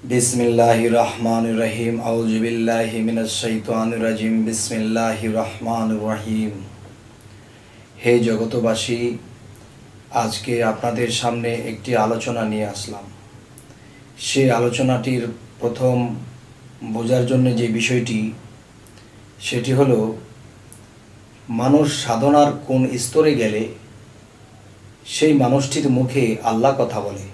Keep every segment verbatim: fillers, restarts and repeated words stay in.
बिस्मिल्लाहिर रहमानिर रहीम आऊज़ु बिल्लाहि मिनश शैतानिर रजीम बिस्मिल्लाहिर रहमानिर रहीम। हे जगतबासी, आज के आपनादेर सामने एकटी आलोचना निये आसलाम। से आलोचनाटिर प्रथम बोझार जन्य जे विषयटी सेटी हलो मानुष साधनार कोन स्तरे गेले सेई मानुषटिर मुखे आल्लाह कथा बोले।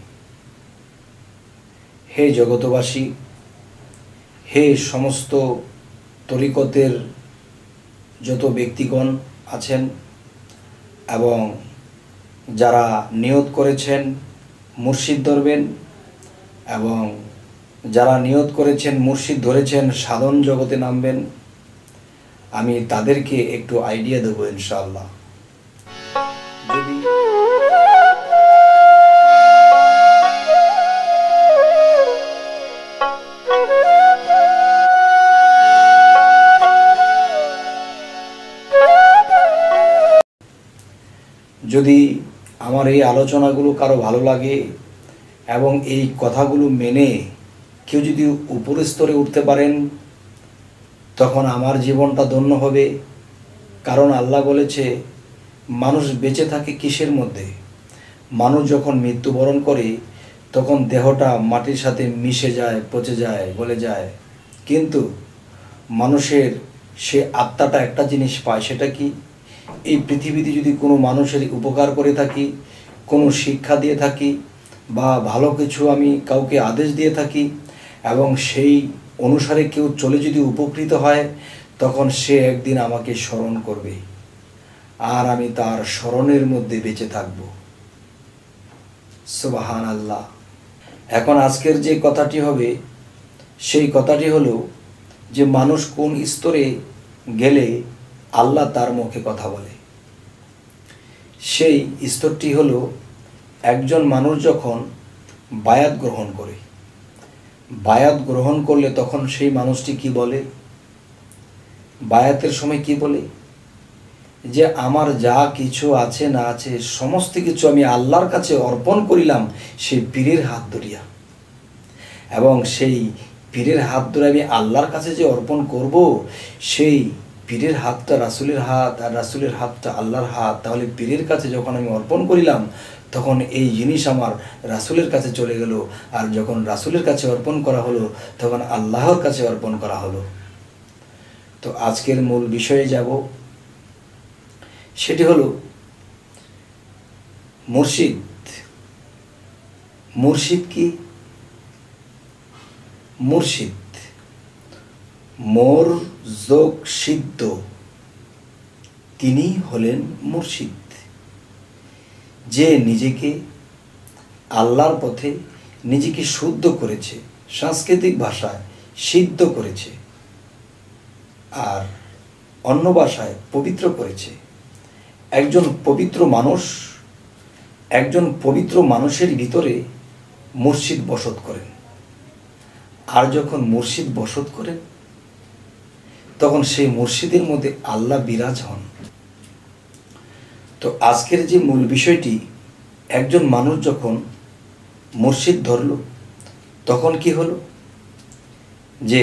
हे जगतबासी, हे समस्त तरिकतेर जत व्यक्तिगण आছেন एवं যারা নিয়ত করেছেন মুর্শিদ ধরবেন এবং যারা নিয়ত করেছেন মুর্শিদ ধরেছেন সাধন জগতে নামবেন, আমি তাদেরকে একটু আইডিয়া দেব ইনশাআল্লাহ। যদি যদি আমার এই আলোচনাগুলো কারো ভালো লাগে এবং এই কথাগুলো মেনে কেউ যদি উপর স্তরে উঠতে পারেন তখন আমার জীবনটা ধন্য হবে। কারণ আল্লাহ বলেছে মানুষ বেঁচে থাকে কিসের মধ্যে? মানুষ যখন মৃত্যুবরণ করে তখন দেহটা মাটির সাথে মিশে যায়, পচে যায়, গলে যায়, কিন্তু মানুষের সে আত্মাটা একটা জিনিস পায়। সেটা কি? এই পৃথিবীতে যদি কোনো মানুষের উপকার করে থাকি, কোনো শিক্ষা দিয়ে থাকি বা ভালো কিছু আমি কাউকে আদেশ দিয়ে থাকি এবং সেই অনুসারে কেউ চলে যদি উপকৃত হয় তখন সে একদিন আমাকে স্মরণ করবে আর আমি তার স্মরণের মধ্যে বেঁচে থাকব। সুবহানাল্লাহ। এখন আজকের যে কথাটি হবে সেই কথাটি হলো যে মানুষ কোন স্তরে গেলে আল্লাহ তার মুখে কথা বলে। সেই স্তরটি হলো একজন মানুষ যখন বায়াত গ্রহণ করে, বায়াত গ্রহণ করলে তখন সেই মানুষটি কি বলে? বায়াতের সময় কি বলে? যে আমার যা কিছু আছে না আছে সমস্ত কিছু আমি আল্লাহর কাছে অর্পণ করিলাম সেই পীরের হাত ধরিয়া। এবং সেই পীরের হাত ধরে আমি আল্লাহর কাছে যে অর্পণ করব, সেই পীরের হাতটা রাসূলের হাত আর রাসূলের হাতটা আল্লাহর হাত। তাহলে পীরের কাছে যখন আমি অর্পণ করিলাম তখন এই জিনিস আমার রাসূলের কাছে চলে গেল, আর যখন রাসূলের কাছে অর্পণ করা হলো তখন আল্লাহর কাছে অর্পণ করা হলো। তো আজকের মূল বিষয়ে যাব, সেটি হলো মুর্শিদ। মুর্শিদ কি? মুর্শিদ মোর যোগ সিদ্ধ, তিনি হলেন মুর্শিদ, যে নিজেকে আল্লাহর পথে নিজেকে শুদ্ধ করেছে, সাংস্কৃতিক ভাষায় সিদ্ধ করেছে আর অন্য ভাষায় পবিত্র করেছে। একজন পবিত্র মানুষ, একজন পবিত্র মানুষের ভিতরে মুর্শিদ বসত করেন। আর যখন মুর্শিদ বসত করেন তখন সেই মুর্শিদের মধ্যে আল্লাহ বিরাজ হন। তো আজকের যে মূল বিষয়টি, একজন মানুষ যখন মুর্শিদ ধরল তখন কি হলো? যে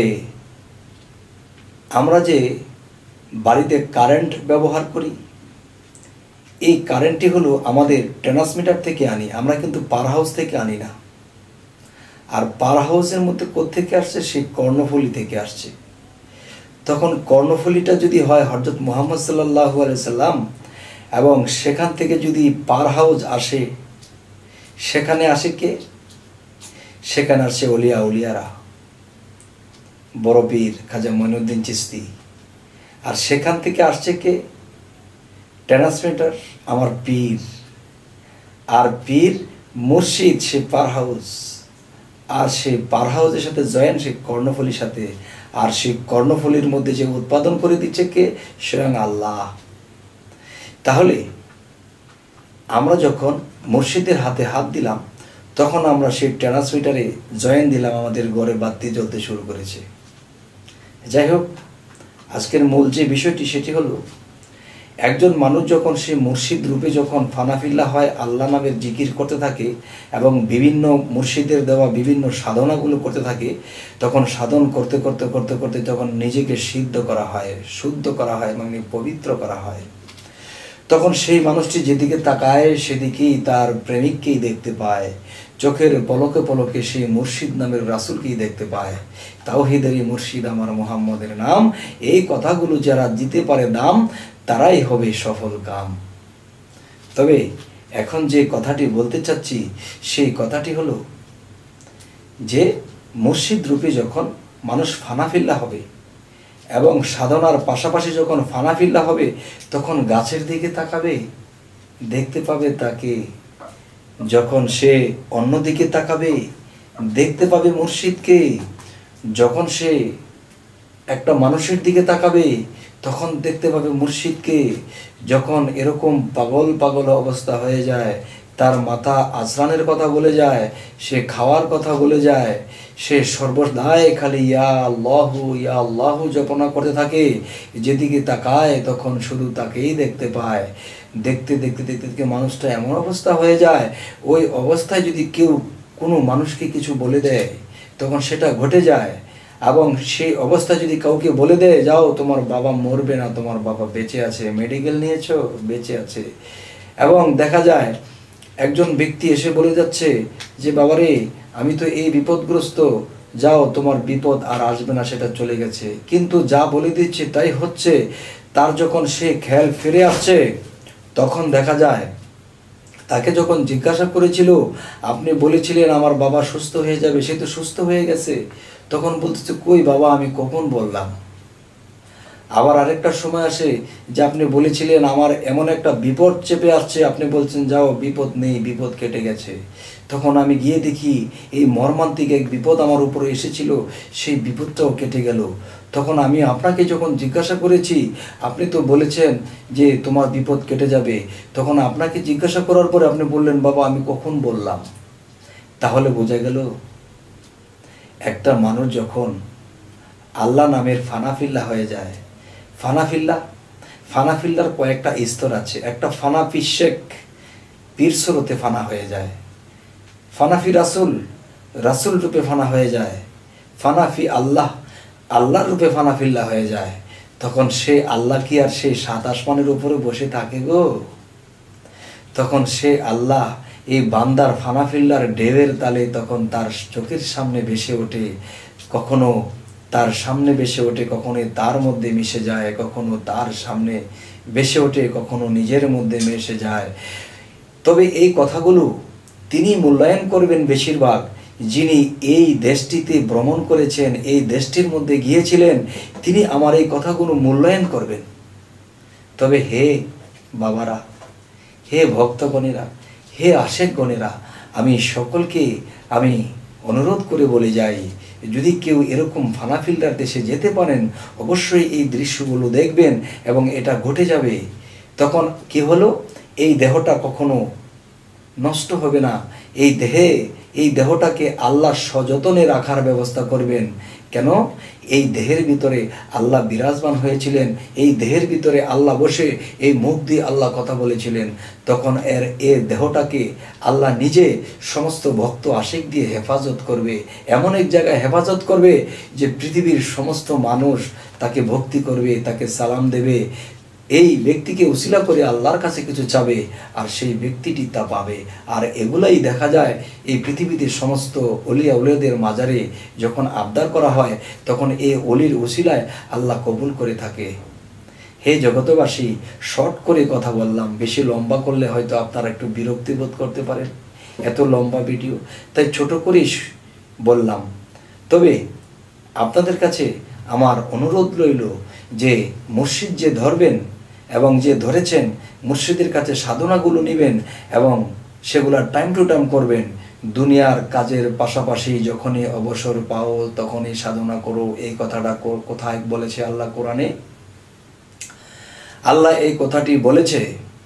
আমরা যে বাড়িতে কারেন্ট ব্যবহার করি, এই কারেন্টটি হলো আমাদের ট্রান্সমিটার থেকে আনি, আমরা কিন্তু পাওয়ার হাউস থেকে আনি না। আর পাওয়ার হাউসের মধ্যে কোত্থেকে আসছে? সেই কর্ণফুলী থেকে আসছে। তখন কর্ণফুলীটা যদি হয় হযরত মুহাম্মদ সাল্লাল্লাহু আলাইহি সাল্লাম এবং সেখান থেকে যদি পাওয়ার হাউস আসে, সেখানে আসে কে? সেখানে আসে ওলিয়া উলিয়ারা, বড় পীর খাজা মঈনুদ্দিন চিশতি। আর সেখান থেকে আসছে কে? ট্রান্সমিটার, আমার পীর। আর পীর মুর্শিদ সে পাওয়ার হাউস, আর সেই পাওয়ার হাউসের সাথে জয়েন সেই কর্ণফুলীর সাথে। আর সেই কর্ণফুলীর মধ্যে যে উৎপাদন করে দিচ্ছে কে? স্বয়ং আল্লাহ। তাহলে আমরা যখন মুর্শিদের হাতে হাত দিলাম তখন আমরা সেই ট্রান্সমিটারে জয়েন দিলাম, আমাদের ঘরে বাতি জ্বলতে শুরু করেছে। যাই হোক, আজকের মূল যে বিষয়টি সেটি হলো একজন মানুষ যখন সে মুর্শিদ রূপে যখন ফানাফিল্লা হয়, আল্লাহ নামের জিকির করতে থাকে এবং বিভিন্ন মুর্শিদের দেওয়া বিভিন্ন সাধনাগুলো করতে থাকে, তখন সাধন করতে করতে করতে করতে যখন নিজেকে সিদ্ধ করা হয়, শুদ্ধ করা হয়, মানে পবিত্র করা হয়, তখন সেই মানুষটি যেদিকে তাকায় সেদিকেই তার প্রেমিককেই দেখতে পায়, চোখের পলকে পলকে সেই মুর্শিদ নামের রাসূলকেই দেখতে পায়। তাওহীদেরই মুর্শিদ আমার মুহাম্মদের নাম, এই কথাগুলো যারা দিতে পারে দাম, তারাই হবে সফল কাম। তবে এখন যে কথাটি বলতে চাচ্ছি সেই কথাটি হলো যে মুর্শিদ রূপে যখন মানুষ ফানাফিল্লা হবে এবং সাধনার পাশাপাশি যখন ফানাফিল্লা হবে, তখন গাছের দিকে তাকাবে, দেখতে পাবে তাকে। যখন সে অন্যদিকে তাকাবে, দেখতে পাবে মুর্শিদকে। যখন সে একটা মানুষের দিকে তাকাবে, তখন দেখতে পাবে মুর্শিদকে। যখন এরকম পাগল পাগল অবস্থা হয়ে যায়, তার মাথা আজরানের কথা বলে যায়, সে খাওয়ার কথা বলে যায়, সে সর্বদাই খালি ইয়া আল্লাহু ইয়া আল্লাহু জপনা করতে থাকে, যেদিকে তাকায় তখন শুধু তাকেই দেখতে পায়। দেখতে দেখতে দেখতে দেখতে মানুষটা এমন অবস্থা হয়ে যায়, ওই অবস্থায় যদি কেউ কোনো মানুষকে কিছু বলে দেয়, তখন সেটা ঘটে যায়। এবং সেই অবস্থা যদি কাউকে বলে দেয়, যাও তোমার বাবা মরবে না, তোমার বাবা বেঁচে আছে, মেডিকেল নিয়েছো, বেঁচে আছে। এবং দেখা যায় একজন ব্যক্তি এসে বলে যাচ্ছে যে বাবারে আমি তো এই বিপদগ্রস্ত, যাও তোমার বিপদ আর আসবে না, সেটা চলে গেছে। কিন্তু যা বলে দিচ্ছে তাই হচ্ছে। তার যখন সে খেয়াল ফিরে আসছে, তখন দেখা যায় তাকে যখন জিজ্ঞাসা করেছিল, আপনি বলেছিলেন আমার বাবা সুস্থ হয়ে যাবে, সে তো সুস্থ হয়ে গেছে, তখন বলতেছে কই বাবা আমি কখন বললাম। আবার আরেকটা সময় আসে যে আপনি বলেছিলেন আমার এমন একটা বিপদ চেপে আসছে, আপনি বলছেন যাও বিপদ নেই, বিপদ কেটে গেছে। তখন আমি গিয়ে দেখি এই মর্মান্তিক এক বিপদ আমার উপরে এসেছিল, সেই বিপদটাও কেটে গেল। তখন আমি আপনাকে যখন জিজ্ঞাসা করেছি, আপনি তো বলেছেন যে তোমার বিপদ কেটে যাবে, তখন আপনাকে জিজ্ঞাসা করার পরে আপনি বললেন বাবা আমি কখন বললাম। তাহলে বোঝা গেল একটা মানুষ যখন আল্লাহ নামের ফানাফিল্লা হয়ে যায়, ফানাফিল্লা ফানাফিল্লার কয়েকটা স্তর আছে। একটা ফানাফি শেখ, পীর সুরতে ফানা হয়ে যায়। ফানাফি রাসূল, রাসূল রূপে ফানা হয়ে যায়। ফানাফি আল্লাহ, আল্লাহর রূপে ফানাফিল্লা হয়ে যায়। তখন সে আল্লাহ কি আর সেই সাত আসমানের উপরে বসে থাকে গো? তখন সে আল্লাহ এই বান্দার ফানাফিল্লার ঢেউয়ের তালে তখন তার চোখের সামনে ভেসে ওঠে, কখনো তার সামনে ভেসে ওঠে, কখনো তার মধ্যে মিশে যায়, কখনো তার সামনে ভেসে ওঠে, কখনো নিজের মধ্যে মিশে যায়। তবে এই কথাগুলো তিনি মূল্যায়ন করবেন বেশিরভাগ, যিনি এই দেশটিতে ভ্রমণ করেছেন, এই দেশটির মধ্যে গিয়েছিলেন, তিনি আমার এই কথাগুলো মূল্যায়ন করবেন। তবে হে বাবারা, হে ভক্তগণেরা, হে আশেকগণেরা, আমি সকলকে আমি অনুরোধ করে বলে যাই, যদি কেউ এরকম ফানাফিল্লার দেশে যেতে পারেন, অবশ্যই এই দৃশ্যগুলো দেখবেন এবং এটা ঘটে যাবে। তখন কি হলো, এই দেহটা কখনো নষ্ট হবে না। এই দেহে এই দেহটাকে আল্লাহ সযতনে রাখার ব্যবস্থা করবেন। কেন? এই দেহের ভিতরে আল্লাহ বিরাজমান হয়েছিলেন, এই দেহের ভিতরে আল্লাহ বসে এই মুখ দিয়ে আল্লাহ কথা বলেছিলেন। তখন এর এ দেহটাকে আল্লাহ নিজে সমস্ত ভক্ত আশিক দিয়ে হেফাজত করবে, এমন এক জায়গায় হেফাজত করবে যে পৃথিবীর সমস্ত মানুষ তাকে ভক্তি করবে, তাকে সালাম দেবে। এই ব্যক্তিকে উসিলা করে আল্লাহর কাছে কিছু চাবে আর সেই ব্যক্তিটি তা পাবে। আর এগুলাই দেখা যায় এই পৃথিবীতে সমস্ত অলিয়া উলিয়াদের মাজারে যখন আবদার করা হয়, তখন এই অলির উসিলায় আল্লাহ কবুল করে থাকে। হে জগতবাসী, শর্ট করে কথা বললাম, বেশি লম্বা করলে হয়তো আপনারা একটু বিরক্তি বোধ করতে পারেন, এত লম্বা ভিডিও, তাই ছোট করেই বললাম। তবে আপনাদের কাছে আমার অনুরোধ রইল যে মুর্শিদ যে ধরবেন এবং যে ধরেছেন, মুর্শিদের কাছে সাধনাগুলো নেবেন এবং সেগুলা টাইম টু টাইম করবেন। দুনিয়ার কাজের পাশাপাশি যখনই অবসর পাও তখনই সাধনা করো, এই কথাটা কোথায় বলেছে আল্লাহ কোরআনে? আল্লাহ এই কথাটি বলেছে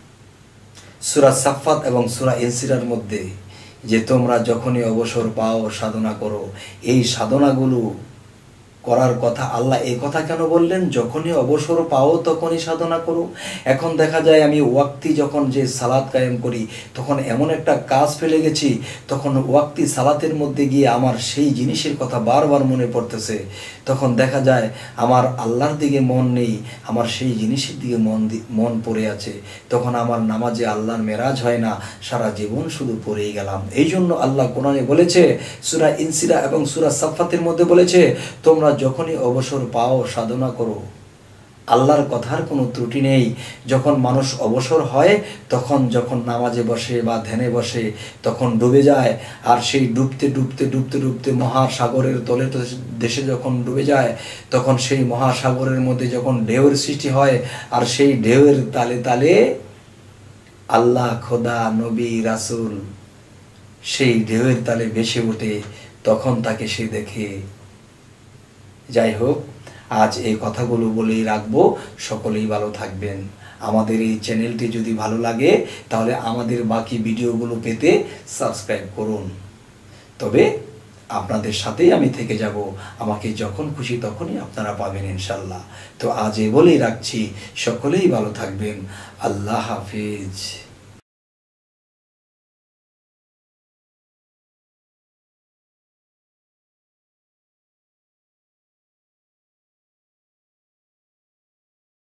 সূরা সাফফাত এবং সূরা ইনসিরার মধ্যে, যে তোমরা যখনই অবসর পাও সাধনা করো। এই সাধনাগুলো করার কথা। আল্লাহ এই কথা কেন বললেন? যখনই অবসর পাও তখনই সাধনা করো। এখন দেখা যায় আমি ওয়াক্তি যখন যে সালাত কায়েম করি তখন এমন একটা কাজ ফেলে গেছি, তখন ওয়াক্তি সালাতের মধ্যে গিয়ে আমার সেই জিনিসের কথা বারবার মনে পড়তেছে। তখন দেখা যায় আমার আল্লাহর দিকে মন নেই, আমার সেই জিনিসের দিকে মন মন পড়ে আছে। তখন আমার নামাজে আল্লাহর মেরাজ হয় না, সারা জীবন শুধু পড়েই গেলাম। এই জন্য আল্লাহ কোরআনে বলেছে, সূরা ইনসিরা এবং সূরা সাফফাতের মধ্যে বলেছে, তোমরা যখনই অবসর পাও সাধনা করো। আল্লাহর কথার কোনো ত্রুটি নেই। যখন মানুষ অবসর হয় তখন যখন নামাজে বসে বা ধ্যানে বসে তখন ডুবে যায়, আর সেই ডুবতে ডুবতে ডুবতে ডুবতে মহাসাগরের তলে দেশে যখন ডুবে যায় তখন সেই মহাসাগরের মধ্যে যখন ঢেউয়ের সৃষ্টি হয়, আর সেই ঢেউয়ের তালে তালে আল্লাহ, খোদা, নবী, রাসূল সেই ঢেউয়ের তালে ভেসে ওঠে, তখন তাকে সে দেখে। যাই হোক, আজ এই কথাগুলো বলেই রাখবো। সকলেই ভালো থাকবেন। আমাদের এই চ্যানেলটি যদি ভালো লাগে তাহলে আমাদের বাকি ভিডিওগুলো পেতে সাবস্ক্রাইব করুন। তবে আপনাদের সাথেই আমি থেকে যাব, আমাকে যখন খুশি তখনই আপনারা পাবেন ইনশাল্লাহ। তো আজ এ বলেই রাখছি, সকলেই ভালো থাকবেন। আল্লাহ হাফিজ।